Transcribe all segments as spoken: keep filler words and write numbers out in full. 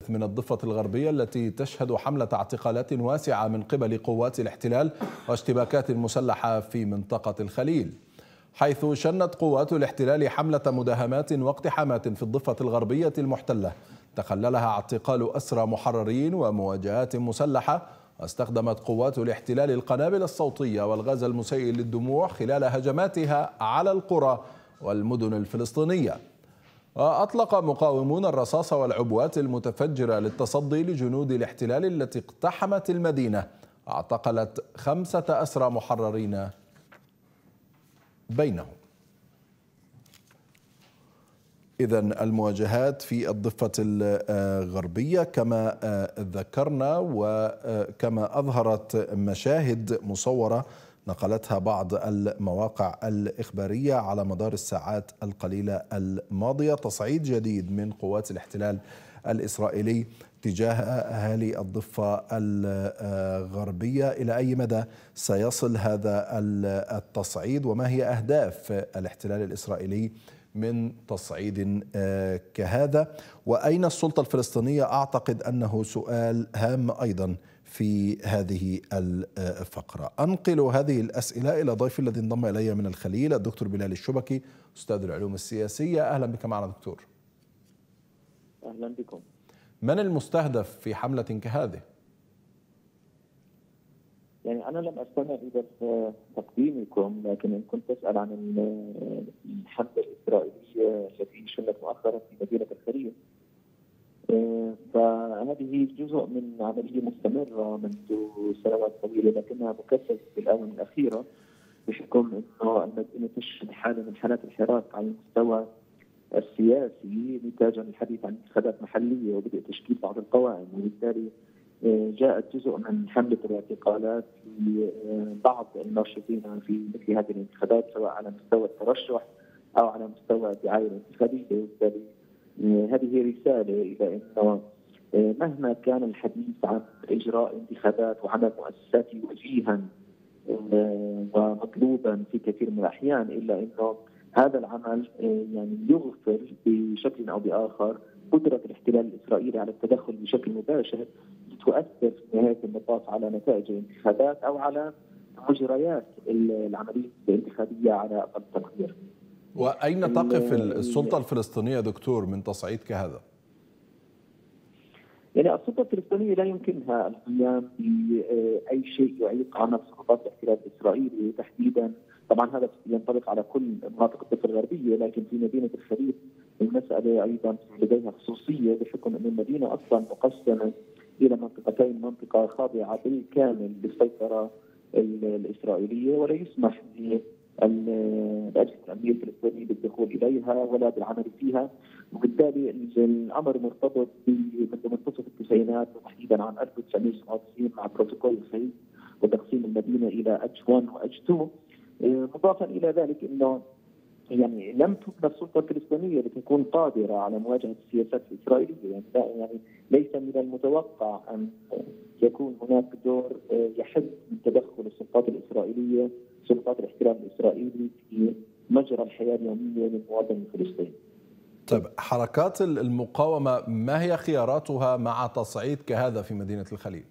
يحدث من الضفة الغربية التي تشهد حملة اعتقالات واسعة من قبل قوات الاحتلال واشتباكات مسلحة في منطقة الخليل، حيث شنت قوات الاحتلال حملة مداهمات واقتحامات في الضفة الغربية المحتلة تخللها اعتقال أسرى محررين ومواجهات مسلحة. واستخدمت قوات الاحتلال القنابل الصوتية والغاز المسيل للدموع خلال هجماتها على القرى والمدن الفلسطينية. وأطلق مقاومون الرصاص والعبوات المتفجرة للتصدي لجنود الاحتلال التي اقتحمت المدينة، اعتقلت خمسة أسرى محررين بينهم. إذن المواجهات في الضفة الغربية كما ذكرنا وكما أظهرت مشاهد مصورة نقلتها بعض المواقع الإخبارية على مدار الساعات القليلة الماضية، تصعيد جديد من قوات الاحتلال الإسرائيلي تجاه أهالي الضفة الغربية. إلى أي مدى سيصل هذا التصعيد وما هي أهداف الاحتلال الإسرائيلي من تصعيد كهذا؟ وأين السلطة الفلسطينية؟ أعتقد أنه سؤال هام أيضا في هذه الفقرة. أنقل هذه الأسئلة إلى ضيفي الذي انضم إلي من الخليل، الدكتور بلال الشبكي، أستاذ العلوم السياسية. أهلا بك معنا دكتور. أهلا بكم. من المستهدف في حملة كهذه؟ يعني أنا لم أستمع إلى تقديمكم، لكن إن كنت أسأل عن الحملة الإسرائيلية التي شنت مؤخرا في مدينة الخليل، فهذه جزء من عملية مستمرة منذ سنوات طويلة، لكنها مكثفة في الآونة الأخيرة بحكم أنه المدينة تشهد حالة من حالات الحراك على المستوى السياسي نتاجا للحديث عن انتخابات محلية وبدء تشكيل بعض القوائم، وبالتالي جاءت جزء من حملة الاعتقالات لبعض الناشطين في مثل هذه الانتخابات سواء على مستوى الترشح أو على مستوى الدعاية الانتخابية. وبالتالي هذه رسالة إلى أنه مهما كان الحديث عن إجراء انتخابات وعمل مؤسساتي وجيها ومطلوبا في كثير من الأحيان، إلا أنه هذا العمل يعني يغفل بشكل أو بآخر قدرة الاحتلال الإسرائيلي على التدخل بشكل مباشر لتؤثر في نهاية المطاف على نتائج الانتخابات أو على مجريات العملية الانتخابية على أقل تقدير. وأين تقف السلطة الفلسطينية دكتور من تصعيد كهذا؟ يعني السلطة الفلسطينية لا يمكنها القيام بأي شيء يعيق عمل سلطات الاحتلال الإسرائيلي تحديدا. طبعا هذا ينطبق على كل مناطق الضفة الغربية، لكن في مدينة الخليل المسألة أيضا لديها خصوصية بحكم أن المدينة أصلا مقسمة إلى منطقتين، منطقة خاضعة بالكامل للسيطرة الإسرائيلية ولا يسمح للأجهزة الأمنية الفلسطينية بالدخول إليها ولا بالعمل فيها، وبالتالي الأمر مرتبط منذ منتصف التسعينات وتحديدا عام ألف وتسعمئة وسبعة وتسعين مع بروتوكول الخليل وتقسيم المدينة إلى اتش واحد و اتش اثنين. مضافا إلى ذلك أنه يعني لم تبنى السلطة الفلسطينية لتكون قادرة على مواجهة السياسات الإسرائيلية. يعني, يعني ليس من المتوقع أن يكون هناك دور يحد من تدخل السلطات الإسرائيلية سلطات الاحتلال الإسرائيلي في مجرى الحياة اليومية للمواطن الفلسطيني. طيب حركات المقاومة ما هي خياراتها مع تصعيد كهذا في مدينة الخليل؟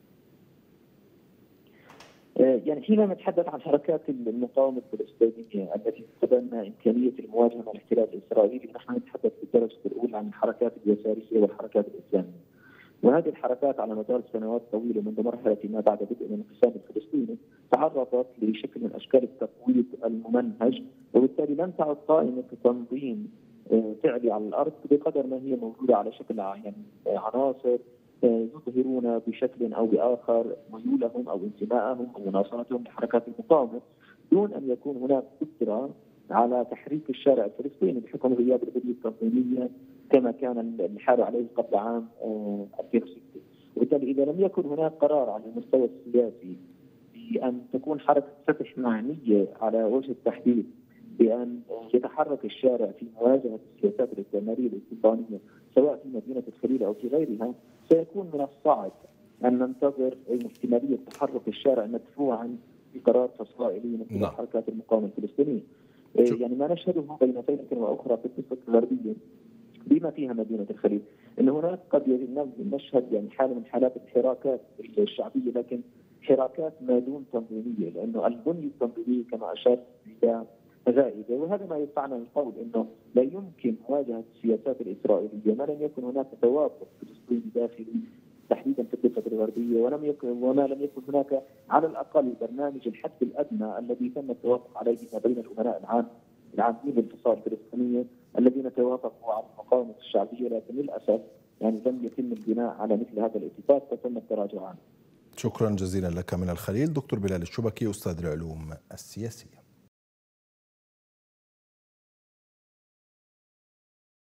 يعني حينما نتحدث عن حركات المقاومة الفلسطينية التي تتبنى إمكانية المواجهة مع الاحتلال الإسرائيلي، نحن نتحدث بالدرجة الأولى عن الحركات اليسارية والحركات الإسلامية. وهذه الحركات على مدار سنوات طويلة منذ مرحلة ما بعد بدء الانقسام الفلسطيني تعرضت لشكل من أشكال التقويض الممنهج، وبالتالي لم تعد قائمة تنظيم فعلي على الأرض بقدر ما هي موجودة على شكل يعني عناصر يظهرون بشكل أو بآخر ميولهم أو انتمائهم أو مناصرتهم لحركات المقاومة دون أن يكون هناك قدرة على تحريك الشارع الفلسطيني بحكم غياب البنية التنظيمية كما كان الحال عليه قبل عام ألفين وستة. وبالتالي إذا لم يكن هناك قرار على المستوى السياسي بأن تكون حركة فتح معنية على وجه التحديد بأن يتحرك الشارع في مواجهة السياسات الاستعمارية الاستيطانية سواء في مدينة الخليل أو في غيرها، سيكون من الصعب أن ننتظر احتمالية تحرك الشارع مدفوعا بقرار فصائلي مثل نعم. حركات المقاومة الفلسطينية. يعني ما نشهده بين فئة وأخرى في الضفة الغربية بما فيها مدينه الخليل. ان هناك قد نشهد يعني حاله من حالات الحراكات الشعبيه، لكن حراكات ما دون تنظيميه، لانه البنيه التنظيميه كما اشرت الى غائبه، وهذا ما يدفعنا للقول انه لا يمكن مواجهه السياسات الاسرائيليه ما لم يكن هناك توافق فلسطيني داخلي تحديدا في الضفه الغربيه، ولم يكن وما لم يكن هناك على الاقل برنامج الحد الادنى الذي تم التوافق عليه ما بين الامناء العام العامين للفصائل الفلسطينيه الذين توافقوا على المقاومه الشعبيه، لكن للاسف يعني لم يتم البناء على مثل هذا الاتفاق وتم التراجع عنه. شكرا جزيلا لك من الخليل دكتور بلال الشبكي أستاذ العلوم السياسية.